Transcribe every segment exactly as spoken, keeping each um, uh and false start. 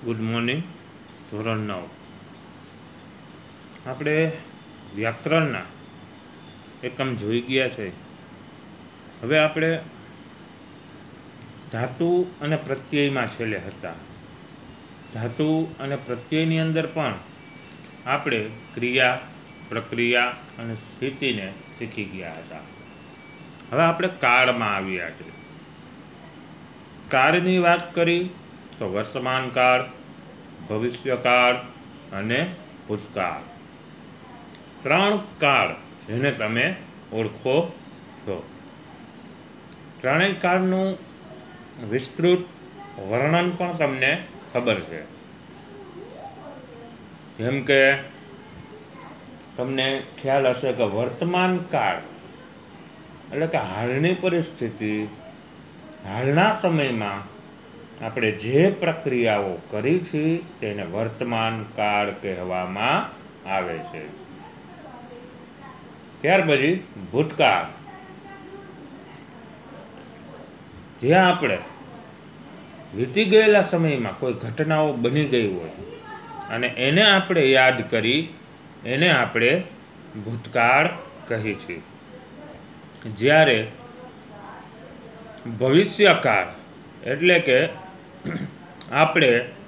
Good morning. ધોરણ નવ આપણે વ્યાકરણના એકમ જોઈ ગયા છે. હવે આપણે ધાતુ અને પ્રત્યયમાં છેલ્લે હતા. ધાતુ અને પ્રત્યયની અંદર પણ આપણે ક્રિયા, પ્રક્રિયા અને સ્થિતિને શીખી ગયા હતા. હવે આપણે કાળમાં આવ્યા છે. કાળની વાત કરી તો વર્તમાન કાળ, ભવિષ્યકાળ અને ભૂતકાળ, ત્રણ કાળ જેને તમે ઓળખો છો. ત્રણેય કાળનું વિસ્તૃત વર્ણન પણ તમને ખબર છે. જેમ કે તમને ખ્યાલ હશે કે વર્તમાન કાળ એટલે કે હાલની પરિસ્થિતિ, હાલના સમયમાં આપણે જે પ્રક્રિયાઓ કરી છે તેને વર્તમાન કાળ કહેવામાં આવે છે. ત્યાર પછી ભૂતકાળ, જ્યાં આપણે વીતી ગયેલા સમયમાં કોઈ ઘટનાઓ બની ગઈ હોય અને એને આપણે યાદ કરી એને આપણે ભૂતકાળ કહી છીએ. જ્યારે ભવિષ્યકાળ એટલે કે આપણે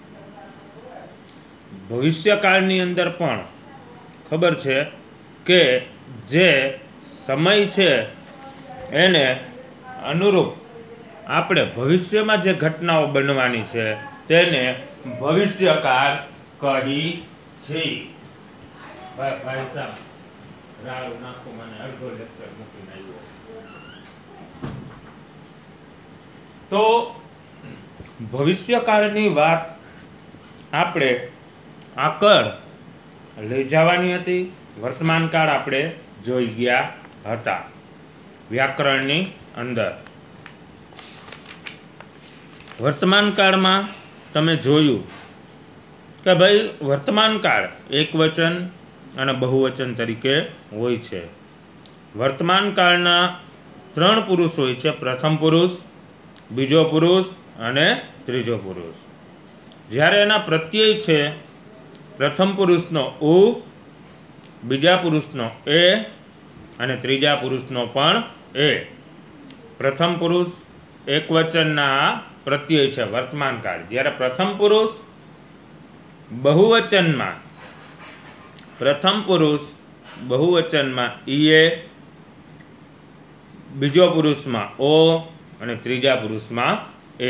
ભવિષ્યકાળની અંદર પણ ખબર છે કે જે સમય છે એને અનુરૂપ આપણે ભવિષ્યમાં જે ઘટનાઓ બનવાની છે તેને ભવિષ્યકાળ કહી છે. ભાઈ ભાઈ સાહેબ રાવ નાખો, મને અડધો લેક્ચર મૂકીને આવ્યો. તો ભવિષ્યકાળની વાત આપણે આગળ લઈ જવાની હતી. વર્તમાન કાળ આપણે જોઈ ગયા હતા વ્યાકરણની અંદર. વર્તમાન કાળમાં તમે જોયું કે ભાઈ વર્તમાન કાળ એક વચન અને બહુવચન તરીકે હોય છે. વર્તમાન કાળના ત્રણ પુરુષ હોય છે. પ્રથમ પુરુષ, બીજો પુરુષ અને ત્રીજો પુરુષ. જ્યારે એના પ્રત્યય છે પ્રથમ પુરુષનો ઉ, બીજા પુરુષનો એ અને ત્રીજા પુરુષનો પણ એ. પ્રથમ પુરુષ એક વચનના પ્રત્યય છે વર્તમાન કાળ. જ્યારે પ્રથમ પુરુષ બહુવચનમાં પ્રથમ પુરુષ બહુવચનમાં ઈએ, બીજો પુરુષમાં ઓ અને ત્રીજા પુરુષમાં એ.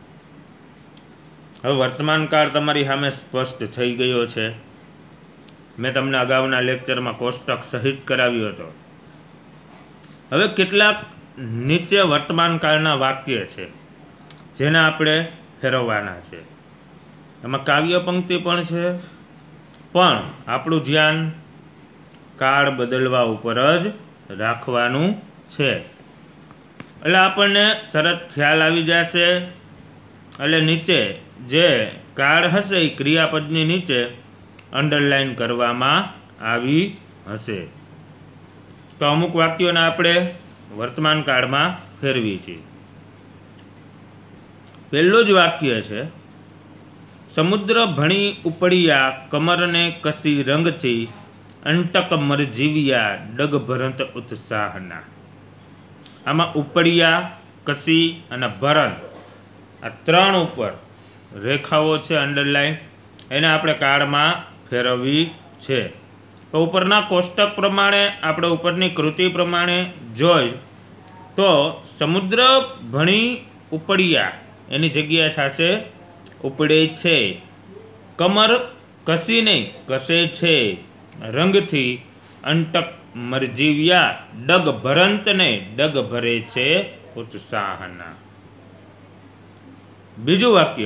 હવે વર્તમાન કાળ તમારી સામે સ્પષ્ટ થઈ ગયો છે. મેં તમને અગાઉના લેક્ચરમાં કોષ્ટક સહિત કરાવ્યો હતો. હવે કેટલાક નીચે વર્તમાન કાળના વાક્ય છે જેને આપણે ફેરવવાના છે. એમાં કાવ્ય પંક્તિ પણ છે, પણ આપણું ધ્યાન કાળ બદલવા ઉપર જ રાખવાનું છે. એટલે આપણને તરત ખ્યાલ આવી જશે. એટલે નીચે જે કાળ હશે એ ક્રિયાપદની નીચે અંડરલાઈન કરવામાં આવી હશે. તો અમુક વાક્યોને આપણે વર્તમાન કાળમાં ફેરવી છે. પહેલું જ વાક્ય છે, સમુદ્ર ભણી ઉપડ્યા કમરને કસી રંગથી અંટક મરજીવ્યા ડગ ભરંત ઉત્સાહના. આમાં ઉપડ્યા, કસી અને ભરંત આ ત્રણ ઉપર રેખાઓ છે અંડરલાઈન, એને આપણે કાળમાં ફેરવવી છે. તો ઉપરના કોષ્ટક પ્રમાણે આપણે ઉપરની કૃતિ પ્રમાણે જોઈ તો સમુદ્ર ભણી ઉપડ્યા એની જગ્યાએ થશે ઉપડે છે. કમર કસી નહીં કસે છે. રંગથી અંટક મરજીવ્યા ડગ ભરંત ને ડગ ભરે છે ઉત્સાહના. બીજું વાક્ય,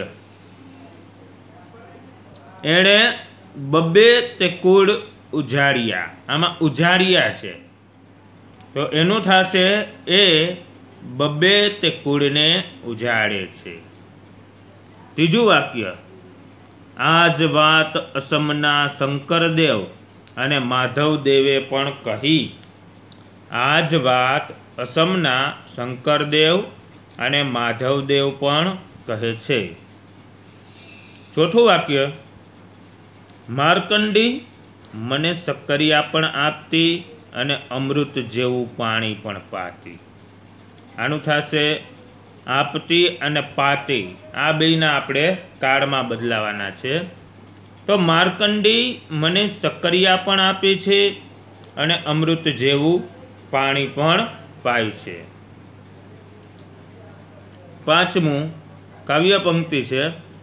એણે બબે તે કુળ ઉજાડ્યા. આમાં ઉજાડ્યા છે તો એનું થશે એ બબે તે કુળને ઉજાડે છે. ત્રીજું વાક્ય, આજ વાત અસમના શંકરદેવ અને માધવદેવે પણ કહી. આજ વાત અસમના શંકરદેવ અને માધવદેવ પણ કહે છે. ચોથું વાક્ય, માર્કંડી મને સક્કરિયા પણ આપતી અને અમૃત જેવું પાણી પણ પાતી. આનું થશે આપતી અને પાતી. આ બેયના આપણે કાળમાં બદલાવાના છે. તો માર્કંડી મને સક્કરિયા પણ આપે છે અને અમૃત જેવું પાણી પણ પાય છે. પાંચમું કાવ્ય પંક્તિ છે,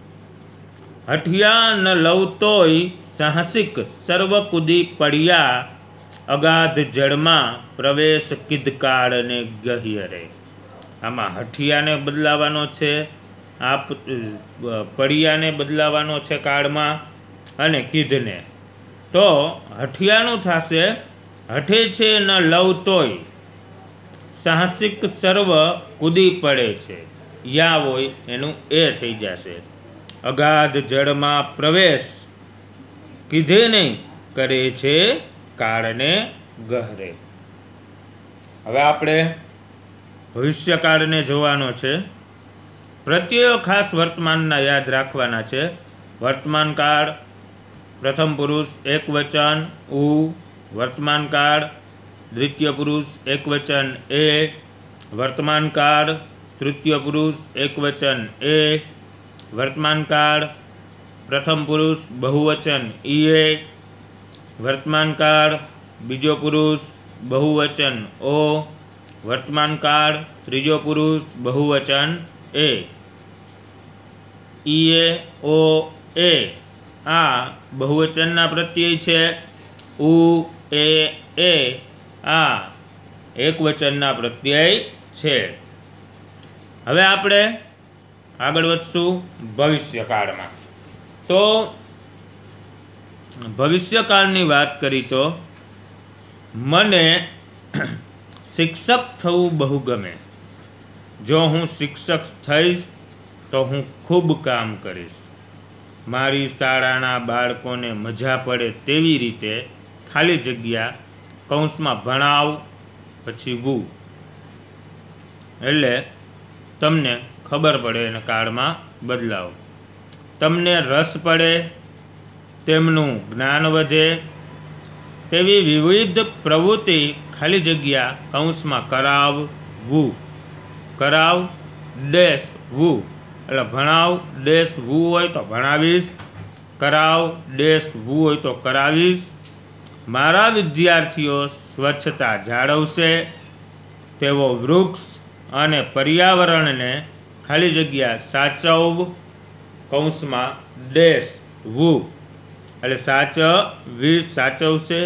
હઠિયા ન લવતોય સાહસિક સર્વ કૂદી પડ્યા, અગાધ જળમાં પ્રવેશ કિદકાળને ગહિયરે. આમાં હઠિયાને બદલાવાનો છે, આપ પડિયાને બદલાવાનો છે કાળમાં, અને કિધને. તો હઠિયાનું થશે હઠે છે ન લવતોય સાહસિક સર્વ કૂદી પડે છે. યા હોય એનું એ થઈ જશે. અગાધ જળમાં પ્રવેશ કીધે નહીં કરે છે કાળને ગહરે. હવે આપણે ભવિષ્યકાળને જોવાનો છે. પ્રત્યયો ખાસ વર્તમાનના યાદ રાખવાના છે. વર્તમાન કાળ પ્રથમ પુરુષ એક વચન ઉ, વર્તમાન કાળ દ્વિતીય પુરુષ એક વચન એ, વર્તમાન કાળ તૃતીય પુરુષ એક વચન એ, વર્તમાન કાળ પ્રથમ પુરુષ બહુવચન ઈએ, વર્તમાન કાળ બીજો પુરુષ બહુવચન ઓ, વર્તમાન કાળ ત્રીજો પુરુષ બહુવચન એ. ઈએ ઓ એ આ બહુવચનના પ્રત્યય છે. ઉ એ એ આ એકવચનના પ્રત્યય છે. હવે આપણે આગળ વધશું ભવિષ્યકાળમાં. તો ભવિષ્યકાળની વાત કરી તો મને શિક્ષક થવું બહુ ગમે. જો હું શિક્ષક થઈશ તો હું ખૂબ કામ કરીશ. મારી શાળાના બાળકોને મજા પડે તેવી રીતે ખાલી જગ્યા કૌંસમાં ભણાવ પછી વુ, એટલે તમને ખબર પડે અને કાળમાં બદલાવ. તમને રસ પડે, તેમનું જ્ઞાન વધે તેવી વિવિધ પ્રવૃત્તિ ખાલી જગ્યા કૌંસમાં કરાવવું. કરાવ ડેશ વુ એટલે ભણાવ ડેશ વુ હોય તો ભણાવીશ, કરાવ ડેશ વુ હોય તો કરાવીશ. મારા વિદ્યાર્થીઓ સ્વચ્છતા જાળવશે, તેઓ વૃક્ષ અને પર્યાવરણને ખાલી જગ્યા સાચવ કૌંસમાં ડેશ વુ એટલે સાચવીશ સાચવશે.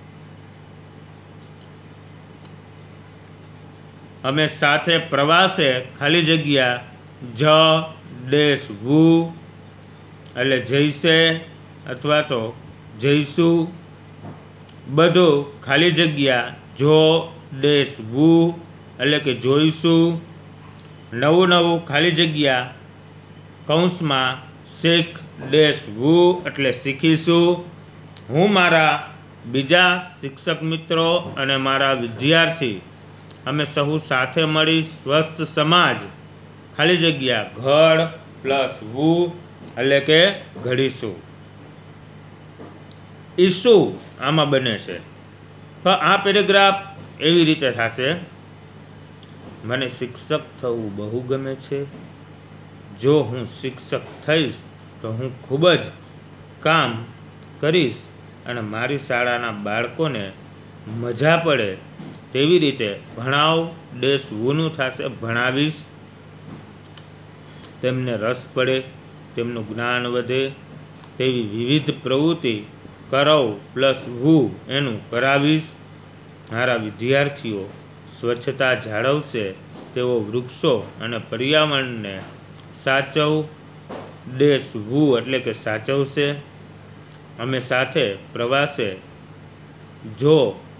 અમે સાથે પ્રવાસે ખાલી જગ્યા જ ડેશ વુ એટલે જઈશે અથવા તો જઈશું. બધું ખાલી જગ્યા જો ડેશ વુ એટલે કે જોઈશું. નવું નવું ખાલી જગ્યા કૌંસમાં શીખ ડેશ વુ એટલે શીખીશું. હું મારા બીજા શિક્ષક મિત્રો અને મારા વિદ્યાર્થી અમે સહુ સાથે મળી સ્વસ્થ સમાજ ખાલી જગ્યા ઘડ પ્લસ વુ એટલે કે ઘડીશું. ઈસુ આમાં બને છે. તો આ પેરેગ્રાફ એવી રીતે થશે, મને શિક્ષક થવું બહુ ગમે છે. જો હું શિક્ષક થઈશ તો હું ખૂબ જ કામ કરીશ અને મારી શાળાના બાળકોને મજા પડે તેવી રીતે ભણાવ ડેશ વુનું થશે ભણાવીશ. તેમને રસ પડે, તેમનું જ્ઞાન વધે તેવી વિવિધ પ્રવૃત્તિ કરવ પ્લસ વુ એનું કરાવીશ. મારા વિદ્યાર્થીઓ સ્વચ્છતા જાળવશે, તેઓ વૃક્ષો અને પર્યાવરણને સાચવ ડેશ વુ એટલે કે સાચવશે. અમે સાથે પ્રવાસે જો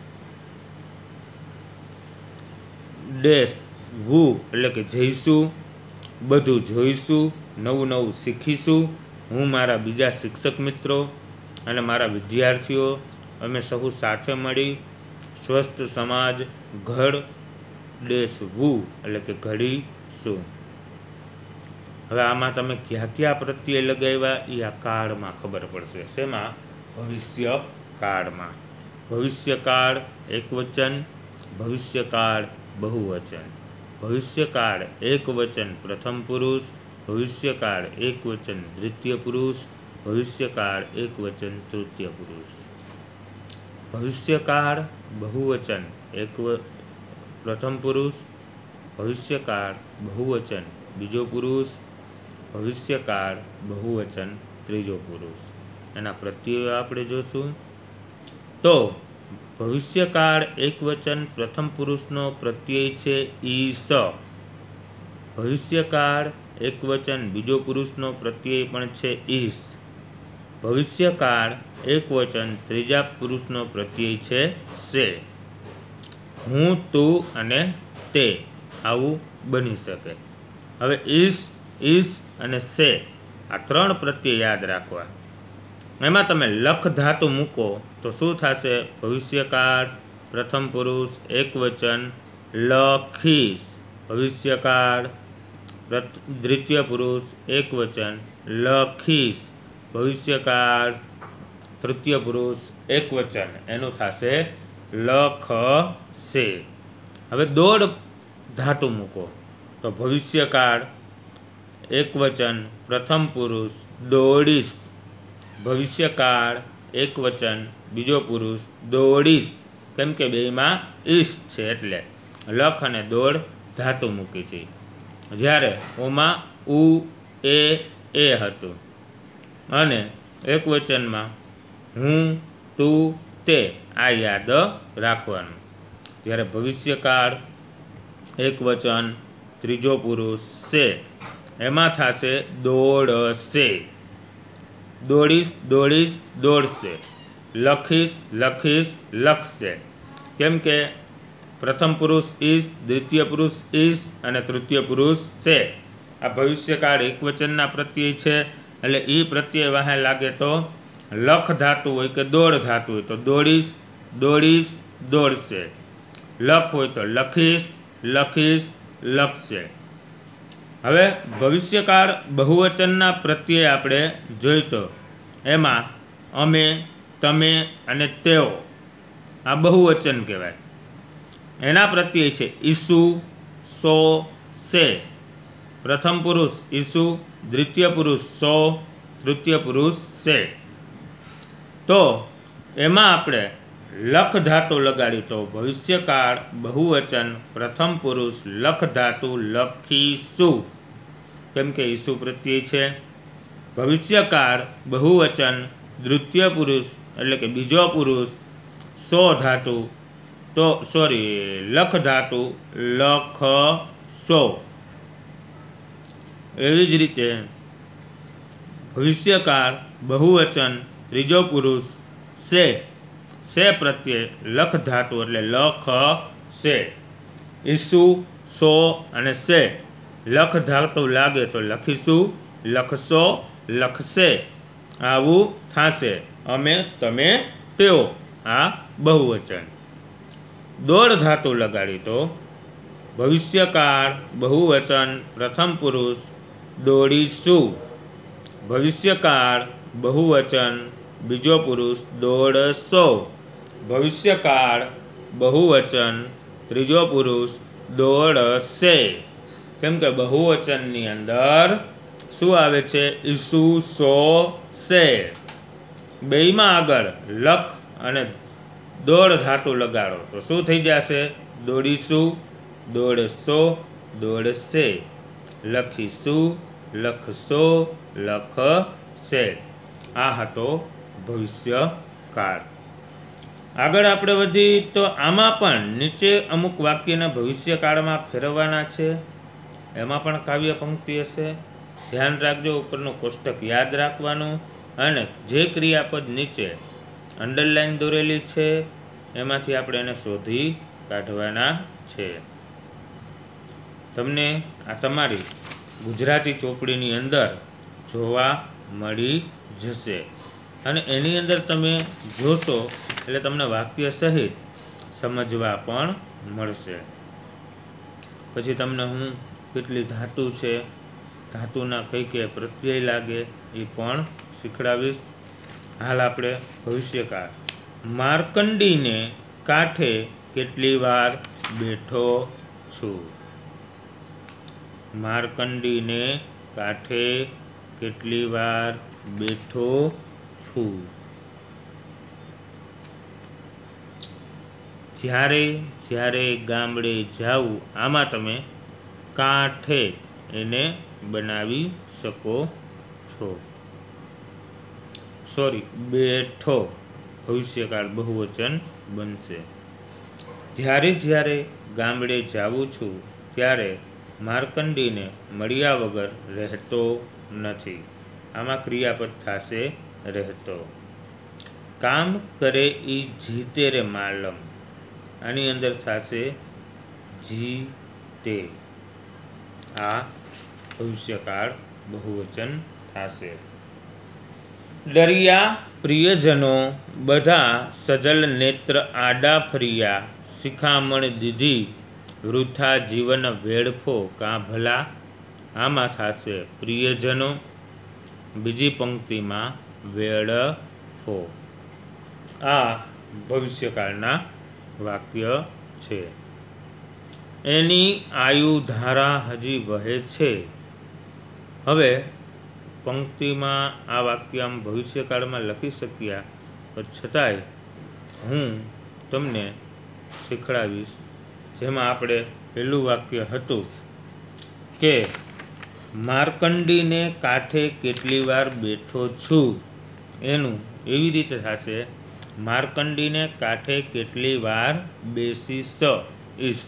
ડેશ વુ એટલે કે જઈશું. બધું જોઈશું, નવું નવું શીખીશું. હું મારા બીજા શિક્ષક મિત્રો અને મારા વિદ્યાર્થીઓ અમે સહુ સાથે મળી સ્વસ્થ સમાજ ઘડ ડેશ વુ એટલે કે ઘડીશું. હવે આમાં તમે ક્યાં ક્યાં પ્રત્યય લગાવ્યા એ આ કાળમાં ખબર પડશે. શેમાં? ભવિષ્યકાળમાં. ભવિષ્યકાળ એકવચન, ભવિષ્યકાળ બહુવચન. ભવિષ્યકાળ એકવચન પ્રથમ પુરુષ, ભવિષ્યકાળ એકવચન દ્વિતીય પુરુષ, ભવિષ્યકાળ એકવચન તૃતીય પુરુષ. ભવિષ્યકાળ બહુવચન એક પ્રથમ પુરુષ, ભવિષ્યકાળ બહુવચન બીજો પુરુષ, ભવિષ્યકાળ બહુવચન ત્રીજો પુરુષ. એના પ્રત્યયો આપણે જોશું. તો ભવિષ્યકાળ એકવચન પ્રથમ પુરુષનો પ્રત્યય છે ઈસ. ભવિષ્યકાળ એકવચન બીજો પુરુષનો પ્રત્યય પણ છે ઈસ. ભવિષ્યકાળ એકવચન ત્રીજા પુરુષનો પ્રત્યય છે સે. હું, તું અને તે આવું બની શકે. હવે ઈસ, ઈસ અને સે આ ત્રણ પ્રત્યય યાદ રાખવા. એમાં તમે લખ ધાતુ મૂકો તો શું થશે? ભવિષ્યકાળ પ્રથમ પુરુષ એકવચન લખીશ. ભવિષ્યકાળ દ્વિતીય પુરુષ એકવચન લખીશ. ભવિષ્યકાળ તૃતીય પુરુષ એકવચન એનું થશે લખશે. હવે દોડ ધાતુ મૂકો તો ભવિષ્યકાળ એકવચન પ્રથમ પુરુષ દોડીશ. ભવિષ્યકાળ એકવચન બીજો પુરુષ દોડીશ. કેમ કે બેમાં ઈશ છે એટલે લખ અને દોડ ધાતુ મૂકી છે. જ્યારે ઓમાં ઉ એ એ હતું અને એકવચનમાં હું, તું, તે આ યાદ રાખવાનું. જ્યારે ભવિષ્યકાળ એકવચન ત્રીજો પુરુષ સે એમાં થશે દોડશે. દોડીશ, દોડીશ, દોડશે. લખીશ, લખીશ, લખશે. કેમ કે પ્રથમ પુરુષ ઈશ, દ્વિતીય પુરુષ ઈશ અને તૃતીય પુરુષ છે. આ ભવિષ્યકાળ એકવચનના પ્રત્યય છે એટલે એ પ્રત્યય વાહે લાગે તો લખ ધાતુ હોય કે દોડ ધાતુ હોય તો દોડીશ, દોડીશ, દોડશે. લખ હોય તો લખીશ, લખીશ, લખશે. હવે ભવિષ્યકાળ બહુવચનના પ્રત્યય આપણે જોઈતો. એમાં અમે, તમે અને તેઓ આ બહુવચન કહેવાય. એના પ્રત્યય છે ઈસુ, સો, સે. પ્રથમ પુરુષ ઈસુ, દ્વિતીય પુરુષ સો, તૃતીય પુરુષ સે. તો એમાં આપણે લખ ધાતુ લગાડી તો ભવિષ્યકાળ બહુવચન પ્રથમ પુરુષ લખ ધાતુ લખીશું. કેમ કે ઈસુ પ્રત્યય છે. ભવિષ્યકાળ બહુવચન દ્વિતીય પુરુષ એટલે કે બીજો પુરુષ સો ધાતુ તો સોરી લખ ધાતુ લખ સો. એવી જ રીતે ભવિષ્યકાળ બહુવચન ત્રીજો પુરુષ સે. સે પ્રત્યે લખ ધાતુ એટલે લખ સે. ઈસુ, સો અને સે લખ ધાતુ લાગે તો લખીશું, લખશો, લખશે આવું થશે. અમે, તમે, તેઓ આ બહુવચન. દોડ ધાતુ લગાડી તો ભવિષ્યકાળ બહુવચન પ્રથમ પુરુષ દોડીશું. ભવિષ્યકાળ બહુવચન બીજો પુરુષ દોડશો. ભવિષ્યકાળ બહુવચન ત્રીજો પુરુષ દોડશે. કેમ કે બહુવચનની અંદર શું આવે છે? ઈસુ, સો, સે. બેયમાં આગળ લખ અને દોડ ધાતુ લગાડો તો શું થઈ જશે? દોડીશું, દોડશો, દોડશે. લખીશું, લખશો, લખશે. આ હતો ભવિષ્યકાળ. આગળ આપણે વધી તો આમાં પણ નીચે અમુક વાક્યના ભવિષ્યકાળમાં ફેરવવાના છે. એમાં પણ કાવ્ય પંક્તિ હશે. ધ્યાન રાખજો. ઉપરનું કોષ્ટક યાદ રાખવાનું અને જે ક્રિયાપદ નીચે અંડરલાઈન દોરેલી છે એમાંથી આપણે એને શોધી કાઢવાના છે. તમને આ તમારી ગુજરાતી ચોપડીની અંદર જોવા મળી જશે અને એની અંદર તમે જોશો એટલે તમને વાક્ય સહિત સમજવા પણ મળશે. પછી તમને હું કેટલી ધાતુ છે ધાતુના કઈ કઈ પ્રત્યય લાગે એ પણ શીખડાવીશ. હાલ આપણે ભવિષ્યકાળ. માર્કંડીને કાંઠે કેટલી વાર બેઠો છું. માર્કંડીને કાંઠે કેટલી વાર બેઠો છું. જ્યારે જ્યારે ગામડે જાઉં, આમાં તમે કાંઠે એને બનાવી શકો છો. સોરી, બેઠો ભવિષ્યકાળ બહુવચન બનશે. જ્યારે જ્યારે ગામડે જાઉં છું ત્યારે માર્કંડીને મળ્યા વગર રહેતો નથી. આમાં ક્રિયાપદ થશે રહેતો. કામ કરે ઈ જીતે રે માલમ, આની અંદર થશે જીતે. આ ભવિષ્યકાળ બહુવચન થશે. ડરિયા પ્રિયજનો બધા સજલ નેત્ર આડા ફર્યા, શિખામણ દીધી વૃથા જીવન વેડફો કાં ભલા. આમાં થશે પ્રિયજનો, બીજી પંક્તિમાં વેડફો. આ ભવિષ્યકાળના વાક્ય છે. એની આયુધારા હજી વહે છે. હવે પંક્તિમાં આ વાક્ય આમ ભવિષ્યકાળમાં લખી શક્યા, પણ છતાંય હું તમને શીખડાવીશ. જેમાં આપણે પહેલું વાક્ય હતું કે માર્કંડીને કાંઠે કેટલી વાર બેઠો છું, એનું એવી રીતે થશે માર્કંડીને કાંઠે કેટલી વાર બેસીશ ઈશ.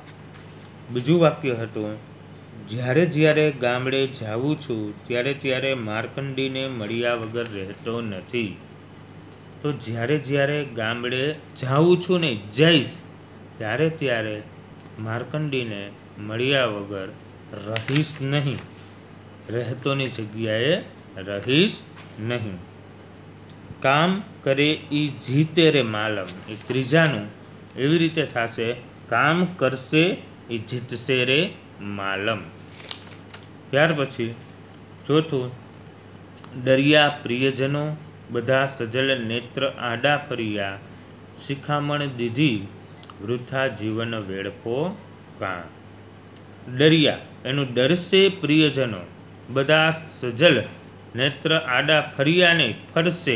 બીજું વાક્ય હતું જ્યારે જ્યારે ગામડે જાઉં છું ત્યારે ત્યારે માર્કંડીને મળ્યા વગર રહેતો નથી. તો જ્યારે જ્યારે ગામડે જાઉં છું ને જઈશ, ત્યારે ત્યારે માર્કંડીને મળ્યા વગર રહીશ નહીં. રહેતોની જગ્યાએ રહીશ નહીં. કામ કરે ઈ જીતે રે માલમ, એ ત્રીજાનું એવી રીતે થશે કામ કરશે એ જીતશે રે માલમ. ત્યાર પછી ચોથું, ડરિયા પ્રિયજનો બધા સજલ નેત્ર આડા ફર્યા, શિખામણ દીધી વૃથા જીવન વેડફો કાં. ડરિયા એનું ડરશે પ્રિયજનો, બધા સજલ નેત્ર આડા ફર્યાને ફરશે,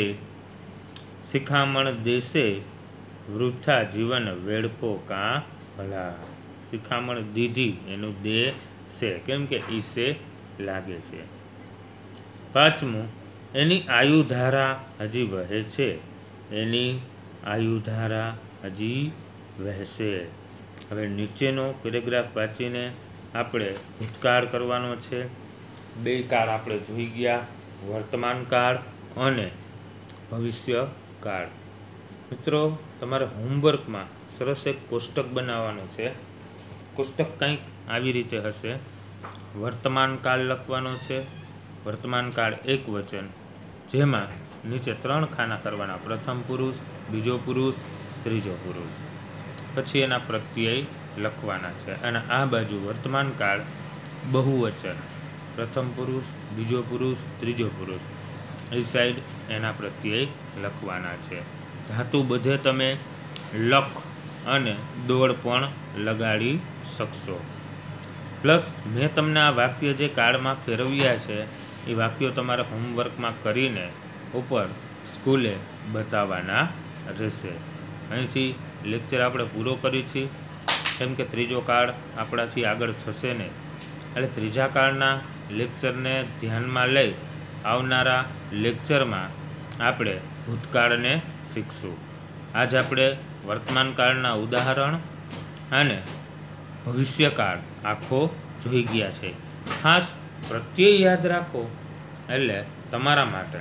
શિખામણ દેશે વૃથા જીવન વેડફો કાં ભલા. શિખામણ દીધી એનું દે છે, કેમ કે ઈસે લાગે છે. પાંચમું, એની આયુધારા હજી વહે છે. એની આયુધારા હજી વહેશે. હવે નીચેનો પેરેગ્રાફ વાંચીને આપણે ભૂતકાળ કરવાનો છે. બે કાળ આપણે જોઈ ગયા, વર્તમાન કાળ અને ભવિષ્યકાળ. મિત્રો, તમારે હોમવર્કમાં સરસ એક કોષ્ટક બનાવવાનું છે. કોષ્ટક કંઈક આવી રીતે હશે. વર્તમાન કાળ લખવાનો છે. વર્તમાન કાળ એક વચન, જેમાં નીચે ત્રણ ખાના કરવાના. પ્રથમ પુરુષ, બીજો પુરુષ, ત્રીજો પુરુષ. પછી એના પ્રત્યય લખવાના છે. અને આ બાજુ વર્તમાન કાળ બહુવચન, પ્રથમ પુરુષ, બીજો પુરુષ, ત્રીજો પુરુષ. એ સાઈડ એના પ્રત્યય લખવાના છે. ધાતુ બધે તમે લખ અને દોડ પણ લગાડી શકશો. પ્લસ મેં તમને આ વાક્ય જે કાળમાં ફેરવ્યા છે એ વાક્યો તમારે હોમવર્કમાં કરીને ઉપર સ્કૂલે બતાવવાના રહેશે. અહીંથી લેક્ચર આપણે પૂરો કરી છીએ, કેમ કે ત્રીજો કાળ આપણાથી આગળ થશે ને. એટલે ત્રીજા કાળના લેક્ચરને ધ્યાનમાં લઈ આવનારા લેક્ચરમાં આપણે ભૂતકાળને શીખશું. આજ આપણે વર્તમાન કાળના ઉદાહરણ અને ભવિષ્યકાળ આખો જોઈ ગયા છે. ખાસ પ્રત્યય યાદ રાખો, એટલે તમારા માટે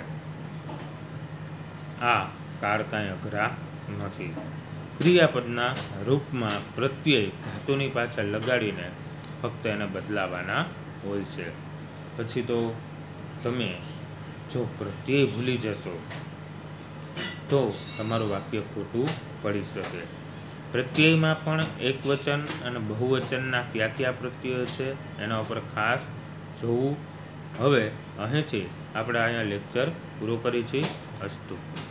આ કાળ કાંઈ અઘરા નથી. ક્રિયાપદના રૂપમાં પ્રત્યય ધાતુની પાછળ લગાડીને ફક્ત એને બદલાવાના હોય છે. પછી તો તમે જો પ્રત્યય ભૂલી જશો તો તમારું વાક્ય ખોટું પડી શકે. પ્રત્યયમાં પણ એકવચન અને બહુવચનના કયા કયા પ્રત્યયો છે એના ઉપર ખાસ જોવું હવે અહીંથી આપણે અહીંયા લેક્ચર પૂરો કરી છીએ. અસ્તુ.